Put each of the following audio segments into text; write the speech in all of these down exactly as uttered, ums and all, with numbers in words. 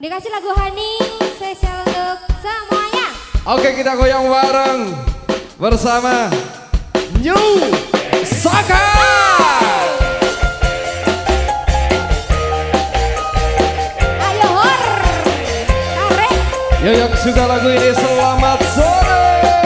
Dikasih lagu Hani spesial untuk semuanya. Oke, kita goyang bareng bersama New Saka. Ayo hor, tarik. Yo yang suka lagu ini selamat sore.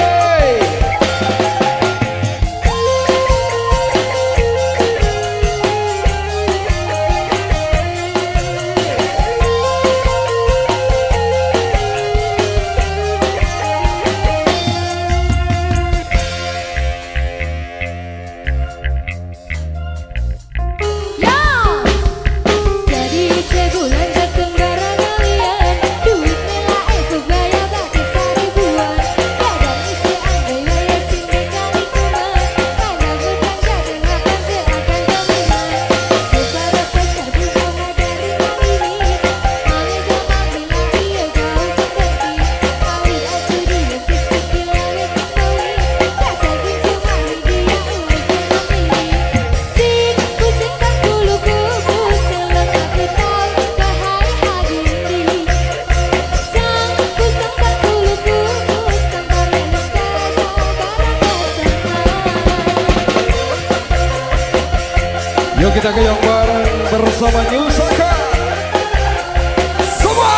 Yuk kita goyang bareng bersama New Saka. Semua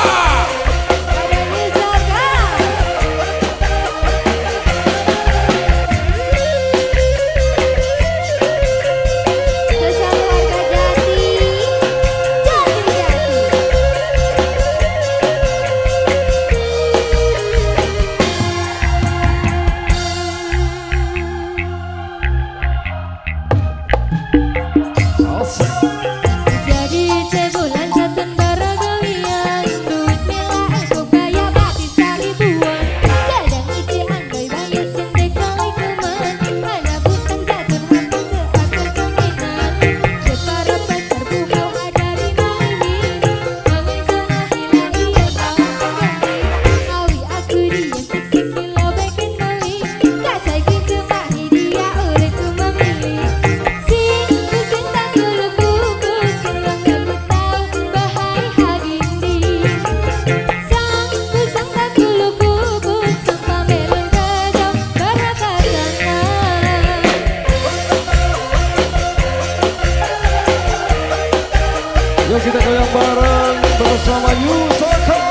Yuk kita goyang bareng bersama New Saka.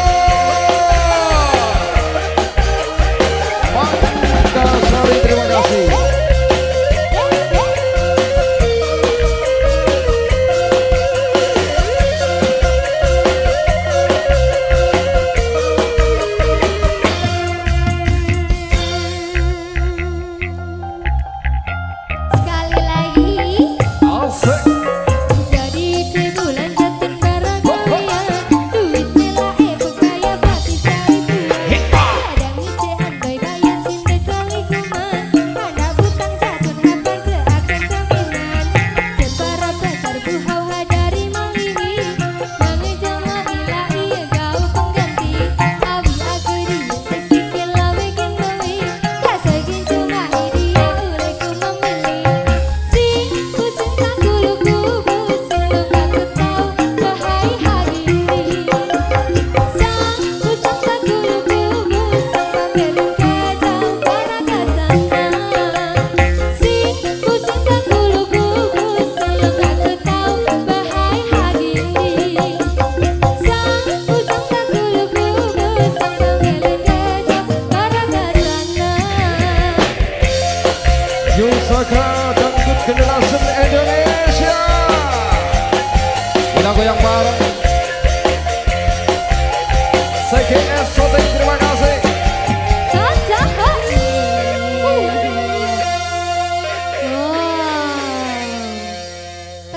Makasih, terima kasih. Sekali lagi. Asik. New Saka dangdut generasi Indonesia. Kita goyang bareng. Sekali